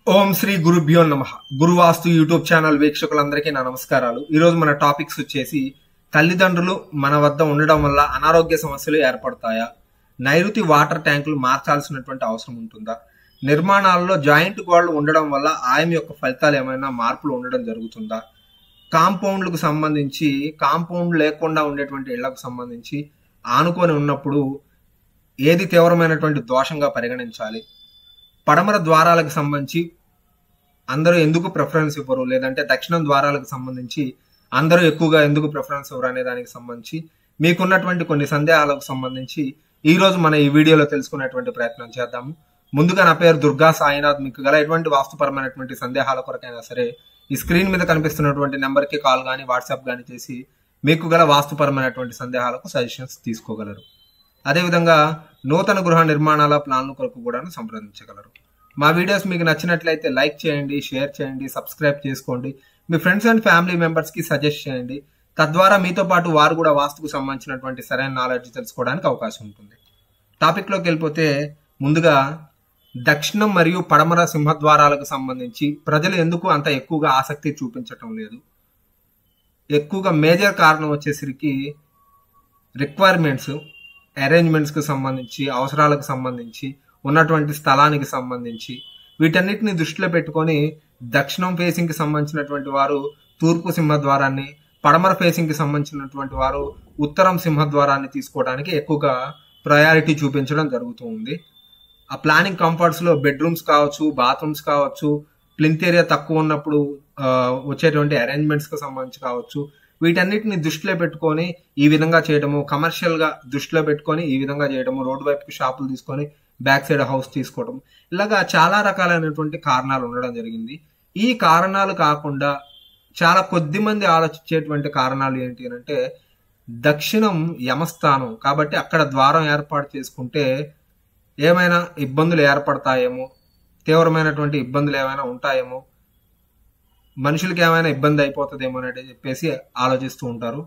ఓం శ్రీ గురుభ్యో నమః. గురువాస్తు YouTube channel వీక్షకులందరికీ నా నమస్కారాలు. ఈ రోజు మన టాపిక్స్ వచ్చేసి తల్లిదండ్రులు మన వద్ద ఉండడం వల్ల అనారోగ్య సమస్యలు ఏర్పడతాయా, నైరుతి వాటర్ ట్యాంకులు మార్చాల్సినటువంటి అవసరం ఉంటుందా, నిర్మాణాలలో జాయింట్ గోడలు ఉండడం వల్ల ఆయం యొక్క ఫలితాలు ఏమైనా మార్పులు ఉండడం జరుగుతుందా, కాంపౌండ్లకు సంబంధించి కాంపౌండ్ లేకుండా ఉండేటువంటి ఇళ్లకు సంబంధించి ఆనుకొని ఉన్నప్పుడు ఏది తీవ్రమైనటువంటి దోషంగా పరిగణించాలి, పడమర ద్వారాలకు సంబంధించి అందరూ ఎందుకు ప్రిఫరెన్స్ ఇవ్వరు, లేదంటే దక్షిణం ద్వారాలకు సంబంధించి అందరూ ఎక్కువగా ఎందుకు ప్రిఫరెన్స్ ఇవ్వరు అనే దానికి సంబంధించి మీకున్నటువంటి కొన్ని సందేహాలకు సంబంధించి ఈ రోజు మన ఈ వీడియోలో తెలుసుకునేటువంటి ప్రయత్నం చేద్దాము. ముందుగా నా పేరు దుర్గా సాయినాథ్. మీకు గల ఎటువంటి వాస్తుపరమైనటువంటి సందేహాల కొరకైనా సరే ఈ స్క్రీన్ మీద కనిపిస్తున్నటువంటి నెంబర్కి కాల్ కానీ వాట్సాప్ కానీ చేసి మీకు గల వాస్తుపరమైనటువంటి సందేహాలకు సజెషన్స్ తీసుకోగలరు. అదేవిధంగా నూతన గృహ నిర్మాణాల ప్లాన్ల కొరకు కూడా సంప్రదించగలరు. మా వీడియోస్ మీకు నచ్చినట్లయితే లైక్ చేయండి, షేర్ చేయండి, సబ్స్క్రైబ్ చేసుకోండి, మీ ఫ్రెండ్స్ అండ్ ఫ్యామిలీ మెంబర్స్ కి సజెస్ట్ చేయండి. తద్వారా మీతో పాటు వారు కూడా వాస్తుకు సంబంధించినటువంటి సరైన నాలెడ్జ్ తెలుసుకోవడానికి అవకాశం ఉంటుంది. టాపిక్ లోకి వెళ్ళిపోతే ముందుగా దక్షిణం మరియు పడమర సింహద్వారాలకు సంబంధించి ప్రజలు ఎందుకు అంత ఎక్కువగా ఆసక్తి చూపించటం లేదు. ఎక్కువగా మేజర్ కారణం వచ్చేసరికి రిక్వైర్మెంట్స్, అరేంజ్మెంట్స్ కి సంబంధించి, అవసరాలకు సంబంధించి, ఉన్నటువంటి స్థలానికి సంబంధించి వీటన్నిటిని దృష్టిలో పెట్టుకొని దక్షిణం ఫేసింగ్ కి సంబంధించినటువంటి వారు తూర్పు సింహద్వారాన్ని, పడమర ఫేసింగ్ కి సంబంధించినటువంటి వారు ఉత్తరం సింహద్వారాన్ని తీసుకోవడానికి ఎక్కువగా ప్రయారిటీ చూపించడం జరుగుతూ ఉంది. ఆ ప్లానింగ్ కంఫర్ట్స్ లో బెడ్రూమ్స్ కావచ్చు, బాత్రూమ్స్ కావచ్చు, ప్లింత్ ఏరియా తక్కువ ఉన్నప్పుడు వచ్చేటువంటి అరేంజ్మెంట్స్ కి సంబంధించి కావచ్చు, వీటన్నిటిని దృష్టిలో పెట్టుకొని ఈ విధంగా చేయడము, కమర్షియల్ గా దృష్టిలో పెట్టుకొని ఈ విధంగా చేయడము, రోడ్డు వైపుకి షాపులు తీసుకొని బ్యాక్ సైడ్ హౌస్ తీసుకోవడం, ఇలాగా చాలా రకాలైనటువంటి కారణాలు ఉండడం జరిగింది. ఈ కారణాలు కాకుండా చాలా కొద్ది మంది ఆలోచించేటువంటి కారణాలు ఏంటి అంటే దక్షిణం యమస్థానం కాబట్టి అక్కడ ద్వారం ఏర్పాటు చేసుకుంటే ఏమైనా ఇబ్బందులు ఏర్పడతాయేమో, తీవ్రమైనటువంటి ఇబ్బందులు ఏమైనా ఉంటాయేమో, మనుషులకి ఏమైనా ఇబ్బంది అయిపోతుందేమో అని చెప్పేసి ఆలోచిస్తూ ఉంటారు.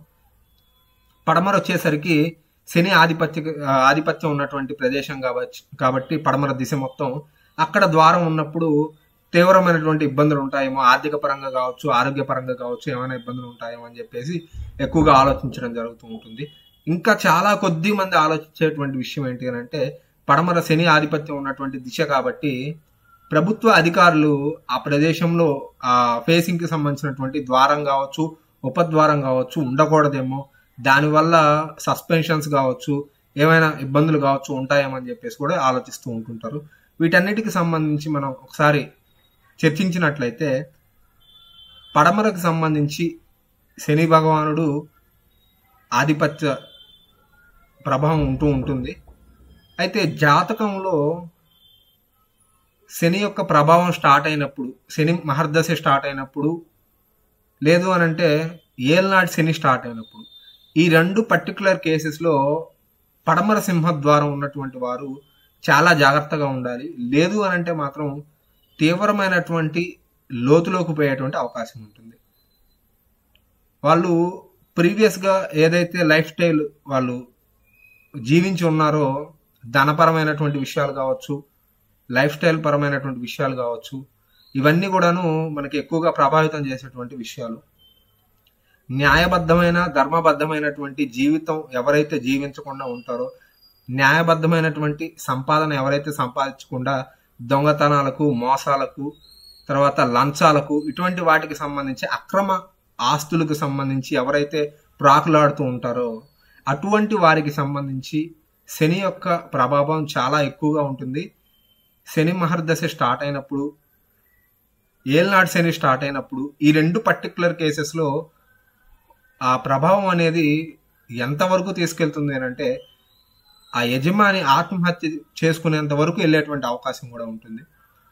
పడమర వచ్చేసరికి శని ఆధిపత్యం ఉన్నటువంటి ప్రదేశం కాబట్టి పడమర దిశ మొత్తం అక్కడ ద్వారం ఉన్నప్పుడు తీవ్రమైనటువంటి ఇబ్బందులు ఉంటాయేమో, ఆర్థిక పరంగా కావచ్చు, ఆరోగ్య పరంగా కావచ్చు, ఏమైనా ఇబ్బందులు ఉంటాయేమో అని చెప్పేసి ఎక్కువగా ఆలోచించడం జరుగుతూ ఉంటుంది. ఇంకా చాలా కొద్ది మంది ఆలోచించేటువంటి విషయం ఏంటి అంటే పడమర శని ఆధిపత్యం ఉన్నటువంటి దిశ కాబట్టి ప్రభుత్వ అధికారులు ఆ ప్రదేశంలో ఆ ఫేసింగ్ కి సంబంధించినటువంటి ద్వారం కావచ్చు, ఉపద్వారం కావచ్చు ఉండకూడదేమో, దానివల్ల సస్పెన్షన్స్ కావచ్చు, ఏమైనా ఇబ్బందులు కావచ్చు ఉంటాయేమని చెప్పేసి కూడా ఆలోచిస్తూ ఉంటుంటారు. వీటన్నిటికి సంబంధించి మనం ఒకసారి చర్చించినట్లయితే పడమరకు సంబంధించి శని భగవానుడు ఆధిపత్య ప్రభావం ఉంటూ ఉంటుంది. అయితే జాతకంలో శని యొక్క ప్రభావం స్టార్ట్ అయినప్పుడు, శని మహర్దశ స్టార్ట్ అయినప్పుడు, లేదు అని అంటే ఏల్నాటి శని స్టార్ట్ అయినప్పుడు, ఈ రెండు పర్టికులర్ కేసెస్లో పడమర సింహద్వారం ఉన్నటువంటి వారు చాలా జాగ్రత్తగా ఉండాలి. లేదు అని అంటే మాత్రం తీవ్రమైనటువంటి లోతులోకి పోయేటువంటి అవకాశం ఉంటుంది. వాళ్ళు ప్రీవియస్గా ఏదైతే లైఫ్ స్టైల్ వాళ్ళు జీవించి ఉన్నారో, ధనపరమైనటువంటి విషయాలు కావచ్చు, లైఫ్ స్టైల్ పరమైనటువంటి విషయాలు కావచ్చు, ఇవన్నీ కూడాను మనకి ఎక్కువగా ప్రభావితం చేసేటువంటి విషయాలు. న్యాయబద్ధమైన ధర్మబద్ధమైనటువంటి జీవితం ఎవరైతే జీవించకుండా ఉంటారో, న్యాయబద్ధమైనటువంటి సంపాదన ఎవరైతే సంపాదించకుండా దొంగతనాలకు, మోసాలకు, తర్వాత లంచాలకు, ఇటువంటి వాటికి సంబంధించి అక్రమ ఆస్తులకు సంబంధించి ఎవరైతే ప్రాకులాడుతూ ఉంటారో అటువంటి వారికి సంబంధించి శని యొక్క ప్రభావం చాలా ఎక్కువగా ఉంటుంది. శని మహర్దశ స్టార్ట్ అయినప్పుడు, ఏల్నాడు శని స్టార్ట్ అయినప్పుడు ఈ రెండు పర్టికులర్ కేసెస్లో ఆ ప్రభావం అనేది ఎంతవరకు తీసుకెళ్తుంది అని అంటే ఆ యజమాని ఆత్మహత్య చేసుకునేంత వరకు వెళ్ళేటువంటి అవకాశం కూడా ఉంటుంది.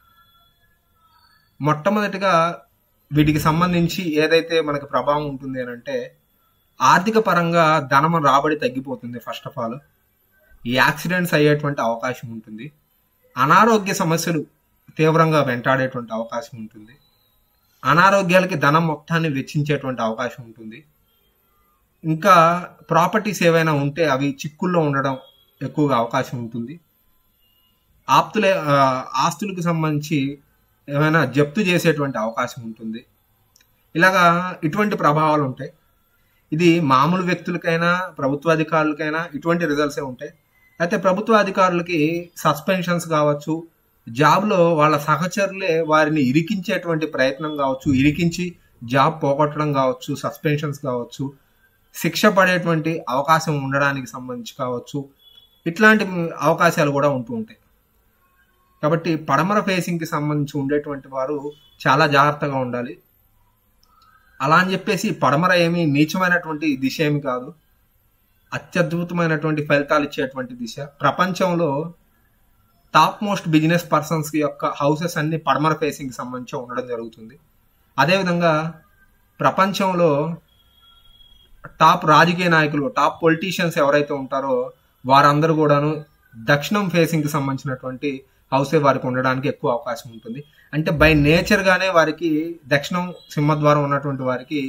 మొట్టమొదటిగా వీటికి సంబంధించి ఏదైతే మనకు ప్రభావం ఉంటుంది అని అంటే ఆర్థిక పరంగా ధనం రాబడి తగ్గిపోతుంది. ఫస్ట్ ఆఫ్ ఆల్ ఈ యాక్సిడెంట్స్ అయ్యేటువంటి అవకాశం ఉంటుంది. అనారోగ్య సమస్యలు తీవ్రంగా వెంటాడేటువంటి అవకాశం ఉంటుంది. అనారోగ్యాలకి ధనం మొత్తాన్ని వెచ్చించేటువంటి అవకాశం ఉంటుంది. ఇంకా ప్రాపర్టీస్ ఏవైనా ఉంటే అవి చిక్కుల్లో ఉండడం ఎక్కువగా అవకాశం ఉంటుంది. ఆస్తులకు సంబంధించి ఏమైనా జప్తు చేసేటువంటి అవకాశం ఉంటుంది. ఇలాగా ఇటువంటి ప్రభావాలు ఉంటాయి. ఇది మామూలు వ్యక్తులకైనా ప్రభుత్వ అధికారులకైనా ఇటువంటి రిజల్ట్సే ఉంటాయి. అయితే ప్రభుత్వ అధికారులకి సస్పెన్షన్స్ కావచ్చు, జాబ్లో వాళ్ళ సహచరులే వారిని ఇరికించేటువంటి ప్రయత్నం కావచ్చు, ఇరికించి జాబ్ పోగొట్టడం కావచ్చు, సస్పెన్షన్స్ కావచ్చు, శిక్ష పడేటువంటి అవకాశం ఉండడానికి సంబంధించి కావచ్చు, ఇట్లాంటి అవకాశాలు కూడా ఉంటూ ఉంటాయి. కాబట్టి పడమర ఫేసింగ్కి సంబంధించి ఉండేటువంటి వారు చాలా జాగ్రత్తగా ఉండాలి. అలా అని చెప్పేసి పడమర ఏమి నీచమైనటువంటి దిశ ఏమి కాదు, అత్యద్భుతమైనటువంటి ఫలితాలు ఇచ్చేటువంటి దిశ. ప్రపంచంలో టాప్ మోస్ట్ బిజినెస్ పర్సన్స్ యొక్క హౌసెస్ అన్ని పడమర ఫేసింగ్కి సంబంధించి ఉండడం జరుగుతుంది. అదేవిధంగా ప్రపంచంలో టాప్ రాజకీయ నాయకులు, టాప్ పొలిటీషియన్స్ ఎవరైతే ఉంటారో వారందరూ కూడాను దక్షిణం ఫేసింగ్కి సంబంధించినటువంటి హౌసే వారికి ఉండడానికి ఎక్కువ అవకాశం ఉంటుంది. అంటే బై నేచర్ గానే వారికి దక్షిణం సింహద్వారం ఉన్నటువంటి వారికి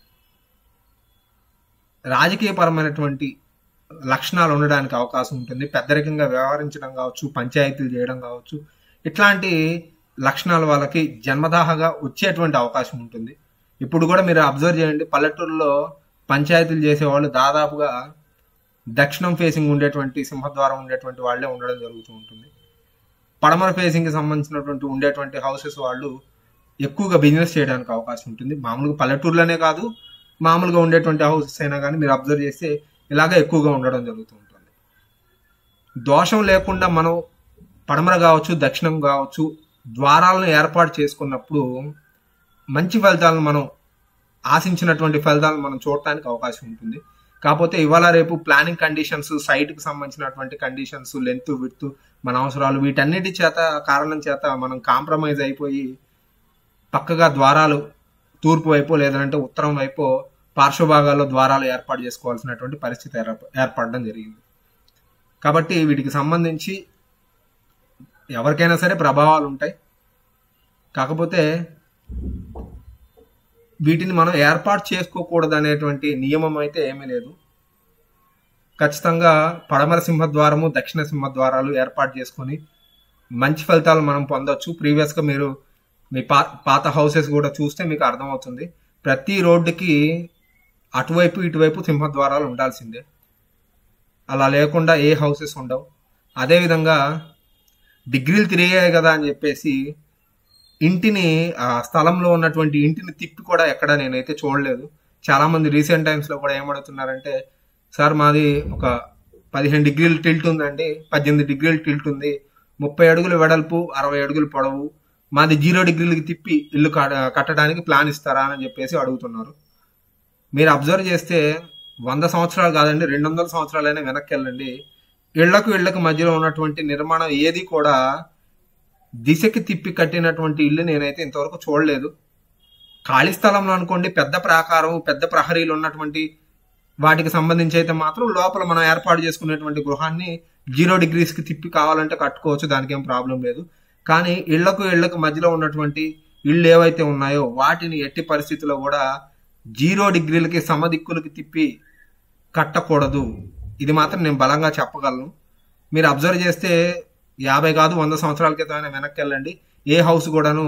రాజకీయపరమైనటువంటి లక్షణాలు ఉండడానికి అవకాశం ఉంటుంది. పెద్దరికంగా వ్యవహరించడం కావచ్చు, పంచాయతీలు చేయడం కావచ్చు, ఇట్లాంటి లక్షణాలు వాళ్ళకి జన్మదాహగా వచ్చేటువంటి అవకాశం ఉంటుంది. ఇప్పుడు కూడా మీరు అబ్జర్వ్ చేయండి, పల్లెటూరులో పంచాయతీలు చేసేవాళ్ళు దాదాపుగా దక్షిణం ఫేసింగ్ ఉండేటువంటి సింహద్వారం ఉండేటువంటి వాళ్ళే ఉండడం జరుగుతూ ఉంటుంది. పడమర ఫేసింగ్కి సంబంధించినటువంటి ఉండేటువంటి హౌసెస్ వాళ్ళు ఎక్కువగా బిజినెస్ చేయడానికి అవకాశం ఉంటుంది. మామూలుగా పల్లెటూరులోనే కాదు, మామూలుగా ఉండేటువంటి హౌసెస్ అయినా కానీ మీరు అబ్జర్వ్ చేస్తే ఇలాగే ఎక్కువగా ఉండడం జరుగుతూ ఉంటుంది. దోషం లేకుండా మనం పడమర కావచ్చు, దక్షిణం కావచ్చు ద్వారాలను ఏర్పాటు చేసుకున్నప్పుడు మంచి ఫలితాలను మనం ఆశించినటువంటి ఫలితాలను మనం చూడటానికి అవకాశం ఉంటుంది. కాకపోతే ఇవాళ రేపు ప్లానింగ్ కండిషన్స్, సైట్కి సంబంధించినటువంటి కండిషన్స్, లెంత్, విడ్త్, మన అవసరాలు, వీటన్నిటి చేత కారణం చేత మనం కాంప్రమైజ్ అయిపోయి పక్కగా ద్వారాలు తూర్పు వైపు లేదంటే ఉత్తరం వైపు పార్శ్వభాగాల్లో ద్వారాలు ఏర్పాటు చేసుకోవాల్సినటువంటి పరిస్థితి ఏర్పడడం జరిగింది. కాబట్టి వీటికి సంబంధించి ఎవరికైనా సరే ప్రభావాలు ఉంటాయి. కాకపోతే వీటిని మనం ఏర్పాటు చేసుకోకూడదు అనేటువంటి నియమం అయితే ఏమీ లేదు. ఖచ్చితంగా పడమర సింహద్వారము, దక్షిణ సింహద్వారాలు ఏర్పాటు చేసుకొని మంచి ఫలితాలు మనం పొందొచ్చు. ప్రీవియస్గా మీరు మీ పాత హౌసెస్ కూడా చూస్తే మీకు అర్థమవుతుంది. ప్రతి రోడ్డుకి అటువైపు ఇటువైపు సింహద్వారాలు ఉండాల్సిందే, అలా లేకుండా ఏ హౌసెస్ ఉండవు. అదేవిధంగా డిగ్రీలు తిరిగాయి కదా అని చెప్పేసి ఇంటిని, ఆ స్థలంలో ఉన్నటువంటి ఇంటిని తిప్పి కూడా ఎక్కడ నేనైతే చూడలేదు. చాలామంది రీసెంట్ టైమ్స్లో కూడా ఏమడుగుతున్నారంటే, సార్ మాది ఒక 15 డిగ్రీలు టిల్ట్ ఉందండి, 18 డిగ్రీలు టిల్ట్ ఉంది, 30 అడుగులు వెడల్పు, 60 అడుగులు పొడవు, మాది 0 డిగ్రీలకి తిప్పి ఇల్లు కట్టడానికి ప్లాన్ ఇస్తారా అని చెప్పేసి అడుగుతున్నారు. మీరు అబ్జర్వ్ చేస్తే 100 సంవత్సరాలు కాదండి, 200 సంవత్సరాలైనా వెనక్కి వెళ్ళండి, ఇళ్లకు మధ్యలో ఉన్నటువంటి నిర్మాణం ఏది కూడా దిశకి తిప్పి కట్టినటువంటి ఇల్లు నేనైతే ఇంతవరకు చూడలేదు. ఖాళీ స్థలంలో అనుకోండి, పెద్ద ప్రాకారం, పెద్ద ప్రహరీలు ఉన్నటువంటి వాటికి సంబంధించి అయితే మాత్రం లోపల మనం ఏర్పాటు చేసుకునేటువంటి గృహాన్ని 0 డిగ్రీస్కి తిప్పి కావాలంటే కట్టుకోవచ్చు, దానికి ఏం ప్రాబ్లం లేదు. కానీ ఇళ్లకు మధ్యలో ఉన్నటువంటి ఇళ్ళు ఏవైతే ఉన్నాయో వాటిని ఎట్టి పరిస్థితుల్లో కూడా 0 డిగ్రీలకి సమదిక్కులకి తిప్పి కట్టకూడదు. ఇది మాత్రం నేను బలంగా చెప్పగలను. మీరు అబ్జర్వ్ చేస్తే 50 కాదు 100 సంవత్సరాల క్రితం వెనక్కి వెళ్ళండి, ఏ హౌస్ కూడాను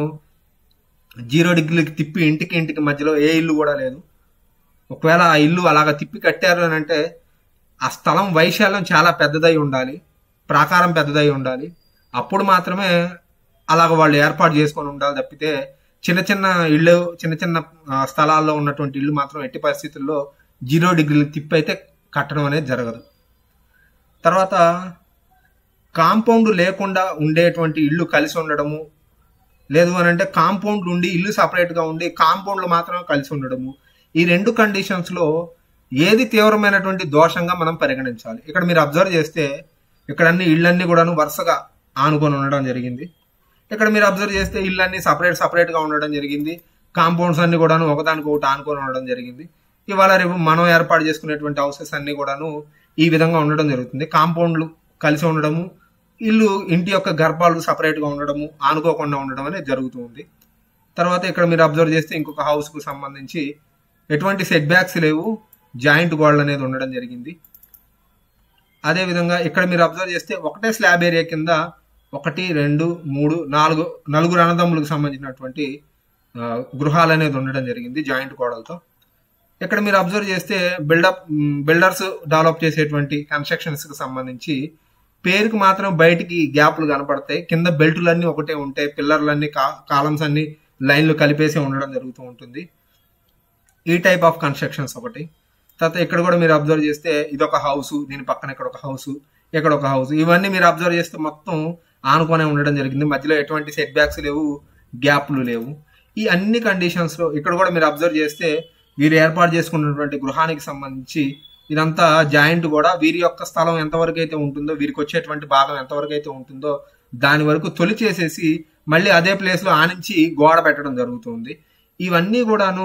0 డిగ్రీలకి తిప్పి ఇంటికి మధ్యలో ఏ ఇల్లు కూడా లేదు. ఒకవేళ ఆ ఇల్లు అలాగ తిప్పి కట్టారు అని అంటే ఆ స్థలం వైశాల్యం చాలా పెద్దదై ఉండాలి, ప్రాకారం పెద్దదై ఉండాలి. అప్పుడు మాత్రమే అలాగ వాళ్ళు ఏర్పాటు చేసుకొని ఉండాలి తప్పితే చిన్న ఇళ్ళు, చిన్న స్థలాల్లో ఉన్నటువంటి ఇల్లు మాత్రం ఎట్టి పరిస్థితుల్లో 0 డిగ్రీలకి తిప్పి అయితే కట్టడం అనేది జరగదు. తర్వాత కాంపౌండ్ లేకుండా ఉండేటువంటి ఇల్లు కలిసి ఉండడము, లేదు అని అంటే కాంపౌండ్ ఉండి ఇల్లు సపరేట్గా ఉండి కాంపౌండ్లో మాత్రమే కలిసి ఉండడము, ఈ 2 కండిషన్స్లో ఏది తీవ్రమైనటువంటి దోషంగా మనం పరిగణించాలి. ఇక్కడ మీరు అబ్జర్వ్ చేస్తే ఇక్కడ అన్ని ఇళ్ళన్నీ కూడాను వరుసగా ఆనుకొని ఉండడం జరిగింది. ఇక్కడ మీరు అబ్జర్వ్ చేస్తే ఇళ్ళన్నీ సపరేట్గా ఉండడం జరిగింది. కాంపౌండ్స్ అన్ని కూడాను ఒకదానికొకటి ఆనుకొని ఉండడం జరిగింది. ఇవాళ రేపు మనం ఏర్పాటు చేసుకునేటువంటి హౌసెస్ అన్ని కూడాను ఈ విధంగా ఉండడం జరుగుతుంది. కాంపౌండ్లు కలిసి ఉండడము, ఇంటి యొక్క గర్భాలు సపరేట్గా ఉండడము, ఆనుకోకుండా ఉండడం అనేది జరుగుతూ ఉంది. తర్వాత ఇక్కడ మీరు అబ్జర్వ్ చేస్తే ఇంకొక హౌస్కు సంబంధించి ఎటువంటి సెట్ బ్యాక్స్ లేవు, జాయింట్ గోడలు అనేది ఉండడం జరిగింది. అదేవిధంగా ఇక్కడ మీరు అబ్జర్వ్ చేస్తే ఒకటే స్లాబ్ ఏరియా కింద 1, 2, 3, 4 నలుగురు అన్నదమ్ములకు సంబంధించినటువంటి గృహాలు అనేది ఉండడం జరిగింది జాయింట్ గోడలతో. ఇక్కడ మీరు అబ్జర్వ్ చేస్తే బిల్డర్స్ డెవలప్ చేసేటువంటి కన్స్ట్రక్షన్స్ కి సంబంధించి పేరుకి మాత్రం బయటికి గ్యాప్లు కనపడతాయి. కింద బెల్టులన్నీ ఒకటే ఉంటాయి, పిల్లర్లన్నీ కాలమ్స్ అన్ని లైన్లు కలిపేసి ఉండడం జరుగుతూ ఉంటుంది. ఈ టైప్ ఆఫ్ కన్స్ట్రక్షన్స్ ఒకటి. తర్వాత ఇక్కడ కూడా మీరు అబ్జర్వ్ చేస్తే ఇదొక హౌస్, దీని పక్కన ఇక్కడ ఒక హౌస్, ఇక్కడ ఒక హౌస్, ఇవన్నీ మీరు అబ్జర్వ్ చేస్తే మొత్తం ఆనుకొనే ఉండడం జరిగింది. మధ్యలో ఎటువంటి సెట్ బ్యాక్స్ లేవు, గ్యాప్లు లేవు. ఈ అన్ని కండిషన్స్ లో ఇక్కడ కూడా మీరు అబ్జర్వ్ చేస్తే వీరు ఏర్పాటు చేసుకున్నటువంటి గృహానికి సంబంధించి ఇదంతా జాయింట్ కూడా వీరి యొక్క స్థలం ఎంతవరకు అయితే ఉంటుందో, వీరికి వచ్చేటువంటి భాగం ఎంతవరకు అయితే ఉంటుందో దాని వరకు తొలి చేసేసి మళ్ళీ అదే ప్లేస్ లో ఆనించి గోడ పెట్టడం జరుగుతుంది. ఇవన్నీ కూడాను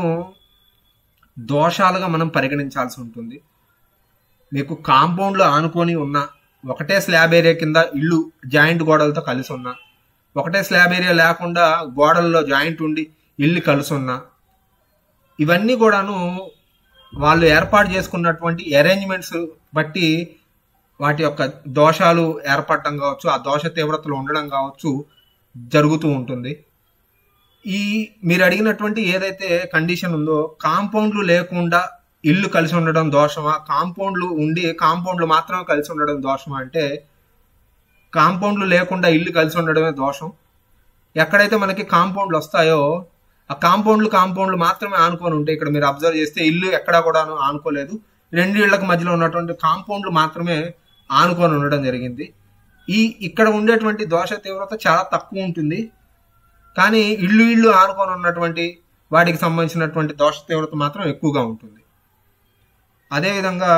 దోషాలుగా మనం పరిగణించాల్సి ఉంటుంది. మీకు కాంపౌండ్ లో ఆనుకొని ఉన్న ఒకటే స్లాబ్ ఏరియా కింద ఇల్లు జాయింట్ గోడలతో కలిసి ఉన్నా, ఒకటే స్లాబ్ ఏరియా లేకుండా గోడల్లో జాయింట్ ఉండి ఇల్లు కలిసి ఉన్నా, ఇవన్నీ కూడాను వాళ్ళు ఏర్పాటు చేసుకున్నటువంటి అరేంజ్మెంట్స్ బట్టి వాటి యొక్క దోషాలు ఏర్పడటం కావచ్చు, ఆ దోష తీవ్రతలు ఉండడం కావచ్చు జరుగుతూ ఉంటుంది. ఈ మీరు అడిగినటువంటి ఏదైతే కండిషన్ ఉందో, కాంపౌండ్లు లేకుండా ఇల్లు కలిసి ఉండడం దోషమా, కాంపౌండ్లు ఉండి కాంపౌండ్లు మాత్రమే కలిసి ఉండడం దోషమా అంటే కాంపౌండ్లు లేకుండా ఇల్లు కలిసి ఉండడమే దోషం. ఎక్కడైతే మనకి కాంపౌండ్లు వస్తాయో ఆ కాంపౌండ్లు మాత్రమే ఆనుకొని ఉంటాయి. ఇక్కడ మీరు అబ్జర్వ్ చేస్తే ఇల్లు ఎక్కడా కూడా ఆనుకోలేదు, 2 ఇళ్లకు మధ్యలో ఉన్నటువంటి కాంపౌండ్లు మాత్రమే ఆనుకొని ఉండడం జరిగింది. ఇక్కడ ఉండేటువంటి దోష తీవ్రత చాలా తక్కువ ఉంటుంది, కానీ ఇల్లు ఆనుకొని ఉన్నటువంటి వాటికి సంబంధించినటువంటి దోష తీవ్రత మాత్రం ఎక్కువగా ఉంటుంది. అదేవిధంగా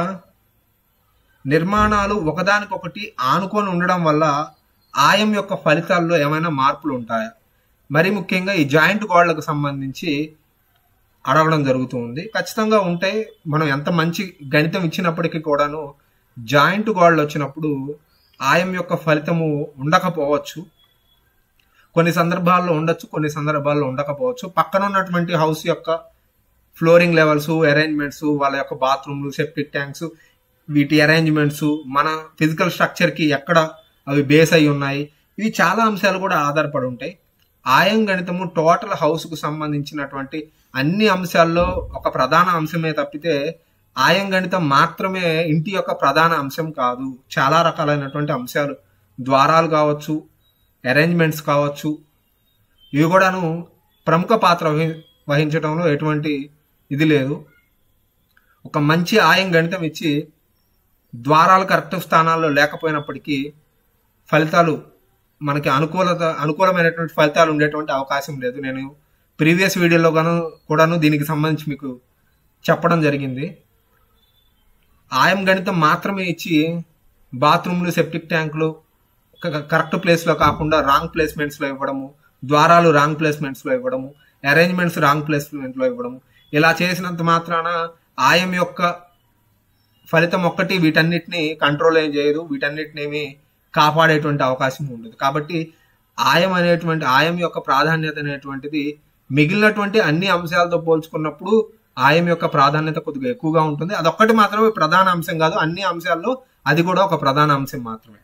నిర్మాణాలు ఒకదానికొకటి ఆనుకొని ఉండడం వల్ల ఆయం యొక్క ఫలితాల్లో ఏమైనా మార్పులు ఉంటాయా, మరి ముఖ్యంగా ఈ జాయింట్ గోడలకు సంబంధించి అడగడం జరుగుతూ ఉంది. ఖచ్చితంగా ఉంటాయి. మనం ఎంత మంచి గణితం ఇచ్చినప్పటికీ కూడాను జాయింట్ గోడలు వచ్చినప్పుడు ఆయం యొక్క ఫలితము ఉండకపోవచ్చు. కొన్ని సందర్భాల్లో ఉండొచ్చు, కొన్ని సందర్భాల్లో ఉండకపోవచ్చు. పక్కన ఉన్నటువంటి హౌస్ యొక్క ఫ్లోరింగ్ లెవెల్స్, అరేంజ్మెంట్స్, వాళ్ళ యొక్క బాత్రూమ్లు, సెప్టిక్ ట్యాంక్స్, వీటి అరేంజ్మెంట్స్, మన ఫిజికల్ స్ట్రక్చర్ కి ఎక్కడ అవి బేస్ అయి ఉన్నాయి, ఇవి చాలా అంశాలు కూడా ఆధారపడి ఉంటాయి. ఆయం గణితము టోటల్ హౌస్ కు సంబంధించినటువంటి అన్ని అంశాల్లో ఒక ప్రధాన అంశమే తప్పితే ఆయం గణితం మాత్రమే ఇంటి యొక్క ప్రధాన అంశం కాదు. చాలా రకాలైనటువంటి అంశాలు, ద్వారాలు కావచ్చు, అరేంజ్మెంట్స్ కావచ్చు, ఇవి కూడాను ప్రముఖ పాత్ర వహించడంలో ఎటువంటి ఇది లేదు. ఒక మంచి ఆయం గణితం ఇచ్చి ద్వారాలు కరెక్ట్ స్థానాల్లో లేకపోయినప్పటికీ ఫలితాలు మనకి అనుకూలమైనటువంటి ఫలితాలు ఉండేటువంటి అవకాశం లేదు. నేను ప్రీవియస్ వీడియోలో కూడాను దీనికి సంబంధించి మీకు చెప్పడం జరిగింది. ఆయం గణితం మాత్రమే ఇచ్చి బాత్రూమ్లు, సెప్టిక్ ట్యాంకులు కరెక్ట్ ప్లేస్ లో కాకుండా రాంగ్ ప్లేస్మెంట్స్ లో ఇవ్వడము, ద్వారాలు రాంగ్ ప్లేస్మెంట్స్ లో ఇవ్వడము, అరేంజ్మెంట్స్ రాంగ్ ప్లేస్మెంట్ లో ఇవ్వడము, ఇలా చేసినంత మాత్రాన ఆయం యొక్క ఫలితం ఒక్కటి వీటన్నిటిని కంట్రోల్ ఏం చేయదు, వీటన్నిటిని కాపాడేటువంటి అవకాశం ఉండదు. కాబట్టి ఆయం యొక్క ప్రాధాన్యత అనేటువంటిది మిగిలినటువంటి అన్ని అంశాలతో పోల్చుకున్నప్పుడు ఆయం యొక్క ప్రాధాన్యత కొద్దిగా ఎక్కువగా ఉంటుంది. అదొక్కటి మాత్రమే ప్రధాన అంశం కాదు, అన్ని అంశాల్లో అది కూడా ఒక ప్రధాన అంశం మాత్రమే.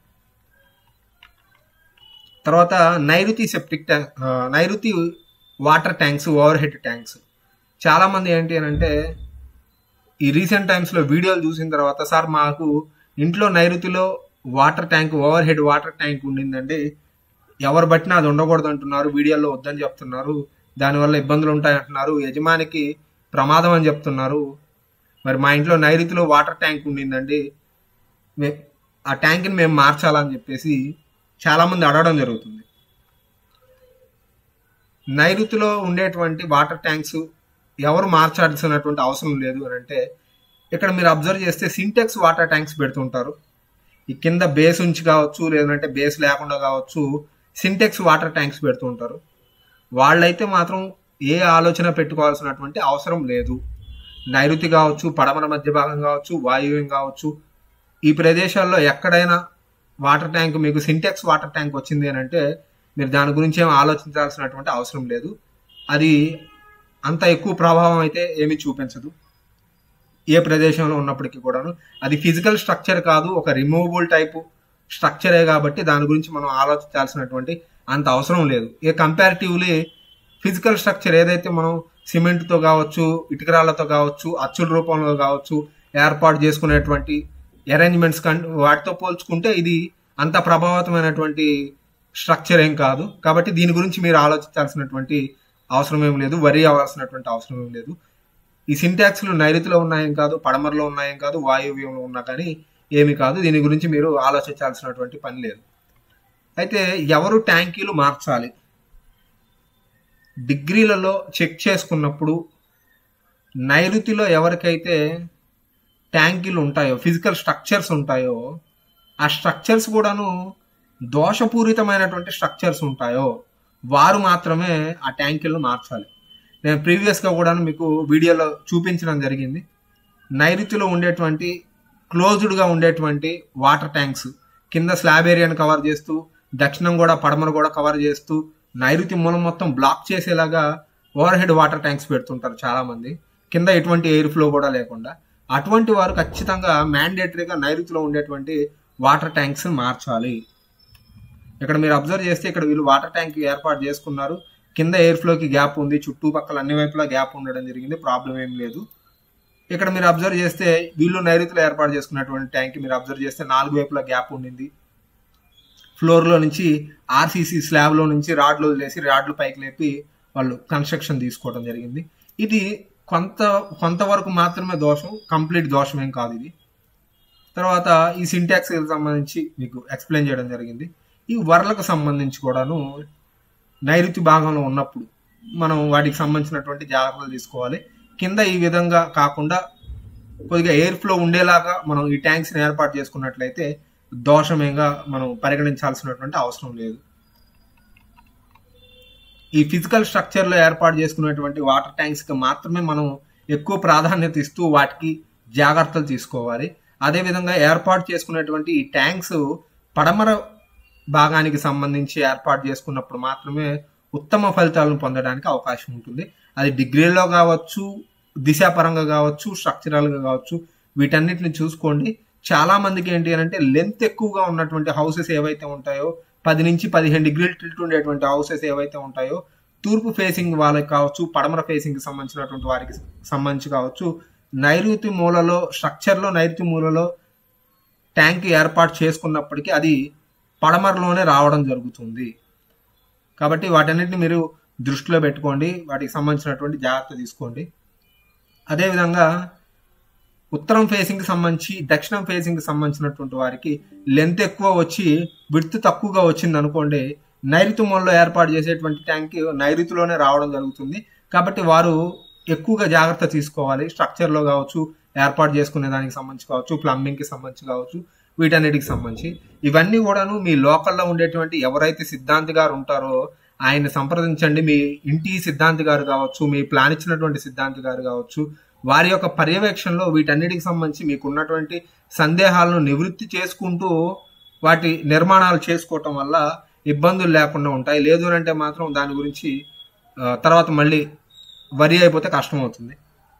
తర్వాత నైరుతి water tanks, overhead tanks. చాలా మంది ఏంటి అని అంటే ఈ రీసెంట్ టైమ్స్ లో వీడియోలు చూసిన తర్వాత, సార్ మాకు ఇంట్లో నైరుతిలో water tank, overhead water tank ఉండిందండి, ఎవరు బట్టినా అది ఉండకూడదు అంటున్నారు, వీడియోలో వద్దని చెప్తున్నారు, దానివల్ల ఇబ్బందులు ఉంటాయి అంటున్నారు, యజమానికి ప్రమాదం అని చెప్తున్నారు. మరి మా ఇంట్లో నైరుతిలో వాటర్ ట్యాంక్ ఉండిందండి, ఆ ట్యాంక్ని మేము మార్చాలని చెప్పేసి చాలా మంది అడగడం జరుగుతుంది. నైరుతిలో ఉండేటువంటి వాటర్ ట్యాంక్స్ ఎవరు మార్చాల్సినటువంటి అవసరం లేదు అని అంటే, ఇక్కడ మీరు అబ్జర్వ్ చేస్తే సింటెక్స్ వాటర్ ట్యాంక్స్ పెడుతుంటారు. ఈ కింద బేస్ ఉంచి కావచ్చు, లేదంటే బేస్ లేకుండా కావచ్చు, సింటెక్స్ వాటర్ ట్యాంక్స్ పెడుతుంటారు. వాళ్ళైతే మాత్రం ఏ ఆలోచన పెట్టుకోవాల్సినటువంటి అవసరం లేదు. నైరుతి కావచ్చు, పడమర మధ్య భాగం కావచ్చు, వాయువ్యం కావచ్చు, ఈ ప్రదేశాల్లో ఎక్కడైనా వాటర్ ట్యాంక్ మీకు సింటెక్స్ వాటర్ ట్యాంక్ వచ్చింది అని అంటే మీరు దాని గురించి ఏం ఆలోచించాల్సినటువంటి అవసరం లేదు. అది అంత ఎక్కువ ప్రభావం అయితే ఏమీ చూపించదు ఏ ప్రదేశంలో ఉన్నప్పటికీ కూడాను. అది ఫిజికల్ స్ట్రక్చర్ కాదు, ఒక రిమూవబుల్ టైపు స్ట్రక్చరే కాబట్టి దాని గురించి మనం ఆలోచించాల్సినటువంటి అంత అవసరం లేదు. ఇక కంపారిటివ్లీ ఫిజికల్ స్ట్రక్చర్ ఏదైతే మనం సిమెంట్తో కావచ్చు, ఇటుకరాళ్లతో కావచ్చు, అచ్చుల రూపంలో కావచ్చు ఏర్పాటు చేసుకునేటువంటి అరేంజ్మెంట్స్ వాటితో పోల్చుకుంటే ఇది అంత ప్రభావితమైనటువంటి స్ట్రక్చర్ ఏం కాదు. కాబట్టి దీని గురించి మీరు ఆలోచించాల్సినటువంటి అవసరం ఏం లేదు, వరి అవ్వాల్సినటువంటి అవసరం ఏం లేదు. ఈ సింటాక్స్లు నైరుతిలో ఉన్నాయేం కాదు, పడమరలో ఉన్నాయేం కాదు, వాయువ్యంలో ఉన్నా కానీ ఏమి కాదు. దీని గురించి మీరు ఆలోచించాల్సినటువంటి పని లేదు. అయితే ఎవరు ట్యాంకీలు మార్చాలి? డిగ్రీలలో చెక్ చేసుకున్నప్పుడు నైరుతిలో ఎవరికైతే ట్యాంకీలు ఉంటాయో, ఫిజికల్ స్ట్రక్చర్స్ ఉంటాయో, ఆ స్ట్రక్చర్స్ కూడాను దోషపూరితమైనటువంటి స్ట్రక్చర్స్ ఉంటాయో వారు మాత్రమే ఆ ట్యాంకీలను మార్చాలి. నేను ప్రీవియస్గా కూడా మీకు వీడియోలో చూపించడం జరిగింది. నైరుతిలో ఉండేటువంటి క్లోజ్డ్గా ఉండేటువంటి వాటర్ ట్యాంక్స్ కింద స్లాబ్ ఏరియాను కవర్ చేస్తూ, దక్షిణం కూడా పడమర కూడా కవర్ చేస్తూ, నైరుతి మూలం మొత్తం బ్లాక్ చేసేలాగా ఓవర్ హెడ్ వాటర్ ట్యాంక్స్ పెడుతుంటారు చాలామంది, కింద ఎటువంటి ఎయిర్ ఫ్లో కూడా లేకుండా. అటువంటి వారు ఖచ్చితంగా మ్యాండేటరీగా నైరుతిలో ఉండేటువంటి వాటర్ ట్యాంక్స్ మార్చాలి. ఇక్కడ మీరు అబ్జర్వ్ చేస్తే ఇక్కడ వీళ్ళు వాటర్ ట్యాంక్ ఏర్పాటు చేసుకున్నారు, కింద ఎయిర్ ఫ్లోకి గ్యాప్ ఉంది, చుట్టుపక్కల అన్ని వైపులా గ్యాప్ ఉండడం జరిగింది, ప్రాబ్లం ఏం లేదు. ఇక్కడ మీరు అబ్జర్వ్ చేస్తే వీళ్ళు నైరుతిలో ఏర్పాటు చేసుకున్నటువంటి ట్యాంక్ మీరు అబ్జర్వ్ చేస్తే 4 వైపులా గ్యాప్ ఉండింది. ఫ్లోర్లో నుంచి ఆర్సీసీ స్లాబ్లో నుంచి రాడ్లు వదిలేసి రాడ్లు పైకి లేపి వాళ్ళు కన్స్ట్రక్షన్ తీసుకోవడం జరిగింది. ఇది కొంతవరకు మాత్రమే దోషం, కంప్లీట్ దోషం ఏం కాదు ఇది. తర్వాత ఈ సింటాక్స్ సంబంధించి మీకు ఎక్స్ప్లెయిన్ చేయడం జరిగింది. ఈ వర్లకు సంబంధించి కూడాను నైరుతి భాగంలో ఉన్నప్పుడు మనం వాటికి సంబంధించినటువంటి జాగ్రత్తలు తీసుకోవాలి. కింద ఈ విధంగా కాకుండా కొద్దిగా ఎయిర్ ఫ్లో ఉండేలాగా మనం ఈ ట్యాంక్స్ని ఏర్పాటు చేసుకున్నట్లయితే దోషమేగా మనం పరిగణించాల్సినటువంటి అవసరం లేదు. ఈ ఫిజికల్ స్ట్రక్చర్లో ఏర్పాటు చేసుకున్నటువంటి వాటర్ ట్యాంక్స్కి మాత్రమే మనం ఎక్కువ ప్రాధాన్యత ఇస్తూ వాటికి జాగ్రత్తలు తీసుకోవాలి. అదేవిధంగా ఏర్పాటు చేసుకున్నటువంటి ఈ ట్యాంక్స్ పడమర భాగానికి సంబంధించి ఏర్పాటు చేసుకున్నప్పుడు మాత్రమే ఉత్తమ ఫలితాలను పొందడానికి అవకాశం ఉంటుంది. అది డిగ్రీలో కావచ్చు, దిశాపరంగా కావచ్చు, స్ట్రక్చరల్గా కావచ్చు, వీటన్నిటిని చూసుకోండి. చాలా మందికి ఏంటి అంటే లెంత్ ఎక్కువగా ఉన్నటువంటి హౌసెస్ ఏవైతే ఉంటాయో, 10 నుంచి 15 డిగ్రీలు టిల్ట్ ఉండేటువంటి హౌసెస్ ఏవైతే ఉంటాయో, తూర్పు ఫేసింగ్ వాళ్ళకి కావచ్చు, పడమర ఫేసింగ్కి సంబంధించినటువంటి వారికి సంబంధించి కావచ్చు, నైరుతి మూలలో స్ట్రక్చర్లో నైరుతి మూలలో ట్యాంక్ ఏర్పాటు చేసుకున్నప్పటికీ అది పడమరలోనే రావడం జరుగుతుంది. కాబట్టి వాటన్నిటిని మీరు దృష్టిలో పెట్టుకోండి, వాటికి సంబంధించినటువంటి జాగ్రత్త తీసుకోండి. అదేవిధంగా ఉత్తరం ఫేసింగ్కి సంబంధించి దక్షిణం ఫేసింగ్కి సంబంధించినటువంటి వారికి లెంత్ ఎక్కువ వచ్చి విడ్త్ తక్కువగా వచ్చింది అనుకోండి, నైరుతి మూలలో ఏర్పాటు చేసేటువంటి ట్యాంక్ నైరుతిలోనే రావడం జరుగుతుంది. కాబట్టి వారు ఎక్కువగా జాగ్రత్త తీసుకోవాలి. స్ట్రక్చర్లో కావచ్చు, ఏర్పాటు చేసుకునే దానికి సంబంధించి కావచ్చు, ప్లంబింగ్కి సంబంధించి కావచ్చు, వీటన్నిటికి సంబంధించి ఇవన్నీ కూడాను మీ లోకల్లో ఉండేటువంటి ఎవరైతే సిద్ధాంతి గారు ఉంటారో ఆయన్ని సంప్రదించండి. మీ ఇంటి సిద్ధాంతి గారు కావచ్చు, మీ ప్లాన్ ఇచ్చినటువంటి సిద్ధాంతి గారు కావచ్చు, వారి యొక్క పర్యవేక్షణలో వీటన్నిటికి సంబంధించి మీకు ఉన్నటువంటి సందేహాలను నివృత్తి చేసుకుంటూ వాటి నిర్మాణాలు చేసుకోవటం వల్ల ఇబ్బందులు లేకుండా ఉంటాయి. లేదు అంటే మాత్రం దాని గురించి తర్వాత మళ్ళీ వరి అయిపోతే కష్టం అవుతుంది.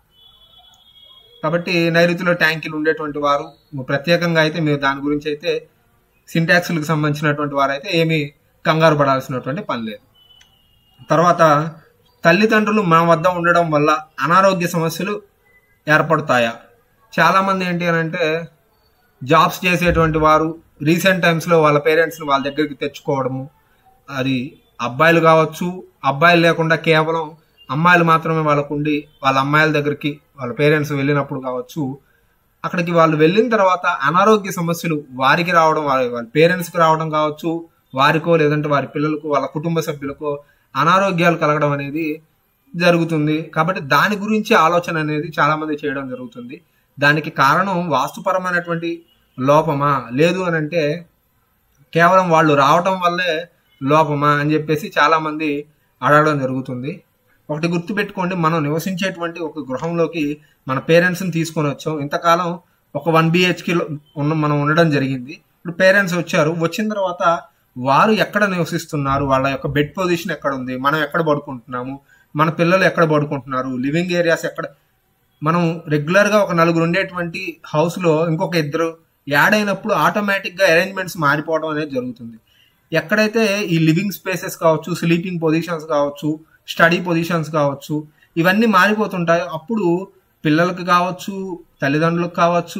కాబట్టి నైరుతిలో ట్యాంకీలు ఉండేటువంటి వారు ప్రత్యేకంగా అయితే మీరు దాని గురించి అయితే సింటాక్స్లకు సంబంధించినటువంటి వారైతే ఏమీ కంగారు పడాల్సినటువంటి పని లేదు. తర్వాత తల్లిదండ్రులు మన వద్ద ఉండడం వల్ల అనారోగ్య సమస్యలు ఏర్పడతాయా? చాలామంది ఏంటి అని అంటే జాబ్స్ చేసేటువంటి వారు రీసెంట్ టైమ్స్లో వాళ్ళ పేరెంట్స్ని వాళ్ళ దగ్గరికి తెచ్చుకోవడము, అది అబ్బాయిలు కావచ్చు, అబ్బాయిలు లేకుండా కేవలం అమ్మాయిలు మాత్రమే వాళ్ళకు ఉండి వాళ్ళ అమ్మాయిల దగ్గరికి వాళ్ళ పేరెంట్స్ వెళ్ళినప్పుడు కావచ్చు, అక్కడికి వాళ్ళు వెళ్ళిన తర్వాత అనారోగ్య సమస్యలు వారికి రావడం, వాళ్ళ పేరెంట్స్కి రావడం కావచ్చు, వారికో లేదంటే వారి పిల్లలకు వాళ్ళ కుటుంబ సభ్యులకో అనారోగ్యాలు కలగడం అనేది జరుగుతుంది. కాబట్టి దాని గురించి ఆలోచన అనేది చాలా మంది చేయడం జరుగుతుంది. దానికి కారణం వాస్తుపరమైనటువంటి లోపమా, లేదు అని అంటే కేవలం వాళ్ళు రావడం వల్లే లోపమా అని చెప్పేసి చాలా మంది అడగడం జరుగుతుంది. ఒకటి గుర్తుపెట్టుకోండి, మనం నివసించేటువంటి ఒక గృహంలోకి మన పేరెంట్స్ని తీసుకొని వచ్చాం. ఇంతకాలం ఒక 1 BHK మనం ఉండడం జరిగింది. ఇప్పుడు పేరెంట్స్ వచ్చారు, వచ్చిన తర్వాత వారు ఎక్కడ నివసిస్తున్నారు, వాళ్ళ యొక్క బెడ్ పొజిషన్ ఎక్కడ ఉంది, మనం ఎక్కడ పడుకుంటున్నాము, మన పిల్లలు ఎక్కడ పడుకుంటున్నారు, లివింగ్ ఏరియాస్ ఎక్కడ. మనం రెగ్యులర్గా ఒక 4 ఉండేటువంటి హౌస్లో ఇంకొక 2 యాడ్ అయినప్పుడు ఆటోమేటిక్గా అరేంజ్మెంట్స్ మారిపోవడం అనేది జరుగుతుంది. ఎక్కడైతే ఈ లివింగ్ స్పేసెస్ కావచ్చు, స్లీపింగ్ పొజిషన్స్ కావచ్చు, స్టడీ పొజిషన్స్ కావచ్చు, ఇవన్నీ మారిపోతుంటాయి. అప్పుడు పిల్లలకు కావచ్చు, తల్లిదండ్రులకు కావచ్చు,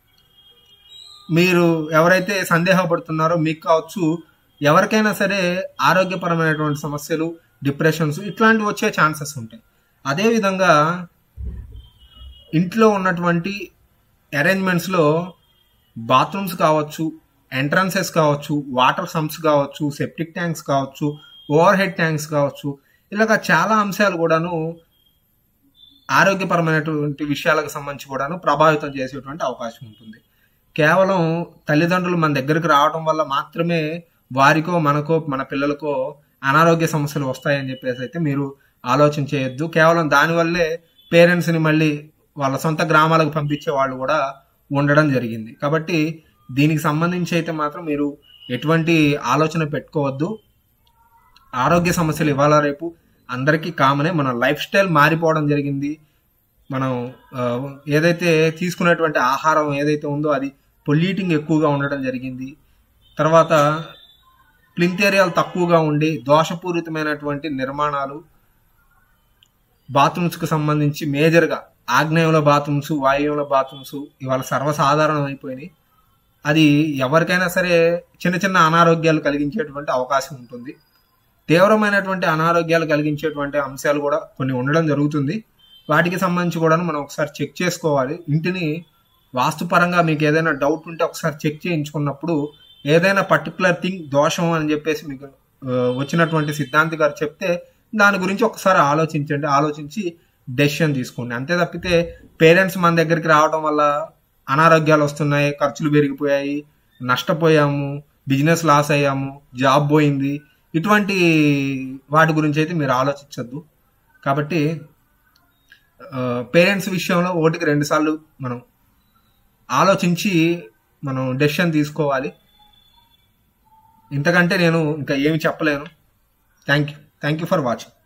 మీరు ఎవరైతే సందేహపడుతున్నారో మీకు కావచ్చు, ఎవరికైనా సరే ఆరోగ్యపరమైనటువంటి సమస్యలు, డిప్రెషన్స్ ఇట్లాంటివి వచ్చే ఛాన్సెస్ ఉంటాయి. అదేవిధంగా ఇంట్లో ఉన్నటువంటి అరేంజ్మెంట్స్లో బాత్రూమ్స్ కావచ్చు, ఎంట్రన్సెస్ కావచ్చు, వాటర్ సంప్స్ కావచ్చు, సెప్టిక్ ట్యాంక్స్ కావచ్చు, ఓవర్ హెడ్ ట్యాంక్స్ కావచ్చు, ఇలాగ చాలా అంశాలు కూడాను ఆరోగ్యపరమైనటువంటి విషయాలకు సంబంధించి కూడాను ప్రభావితం చేసేటువంటి అవకాశం ఉంటుంది. కేవలం తల్లిదండ్రులు మన దగ్గరికి రావడం వల్ల మాత్రమే వారికో, మనకో, మన పిల్లలకో అనారోగ్య సమస్యలు వస్తాయని చెప్పేసి అయితే మీరు ఆలోచన చేయొద్దు. కేవలం దానివల్లే పేరెంట్స్ని మళ్ళీ వాళ్ళ సొంత గ్రామాలకు పంపించే వాళ్ళు కూడా ఉండడం జరిగింది. కాబట్టి దీనికి సంబంధించి అయితే మాత్రం మీరు ఎటువంటి ఆలోచన పెట్టుకోవద్దు. ఆరోగ్య సమస్యలు ఇవాళ రేపు అందరికీ కామనే. మన లైఫ్ స్టైల్ మారిపోవడం జరిగింది. మనం ఏదైతే తీసుకునేటువంటి ఆహారం ఏదైతే ఉందో అది పొల్యూటింగ్ ఎక్కువగా ఉండడం జరిగింది. తర్వాత ప్లింత్ ఏరియాలు తక్కువగా ఉండి దోషపూరితమైనటువంటి నిర్మాణాలు, బాత్రూమ్స్కి సంబంధించి మేజర్గా ఆగ్నేయంలో బాత్రూమ్స్, వాయువ్యంలో బాత్రూమ్స్ ఇవాళ సర్వసాధారణం అయిపోయినాయి. అది ఎవరికైనా సరే చిన్న చిన్న అనారోగ్యాలు కలిగించేటువంటి అవకాశం ఉంటుంది. తీవ్రమైనటువంటి అనారోగ్యాలు కలిగించేటువంటి అంశాలు కూడా కొన్ని ఉండడం జరుగుతుంది. వాటికి సంబంధించి కూడా మనం ఒకసారి చెక్ చేసుకోవాలి. ఇంటిని వాస్తుపరంగా మీకు ఏదైనా డౌట్ ఉంటే ఒకసారి చెక్ చేయించుకున్నప్పుడు ఏదైనా పర్టికులర్ థింగ్ దోషం అని చెప్పేసి మీకు వచ్చినటువంటి సిద్ధాంతి గారు చెప్తే దాని గురించి ఒకసారి ఆలోచించండి. ఆలోచించి డెసిషన్ తీసుకోండి. అంతే తప్పితే పేరెంట్స్ మన దగ్గరికి రావడం వల్ల అనారోగ్యాలు వస్తున్నాయి, ఖర్చులు పెరిగిపోయాయి, నష్టపోయాము, బిజినెస్ లాస్ అయ్యాము, జాబ్ పోయింది, ఇటువంటి వాటి గురించి అయితే మీరు ఆలోచించద్దు. కాబట్టి పేరెంట్స్ విషయంలో 1కి 2 సార్లు మనం ఆలోచించి మనం డెసిషన్ తీసుకోవాలి. ఇంతకంటే నేను ఇంకా ఏమి చెప్పలేను. Thank you for watching.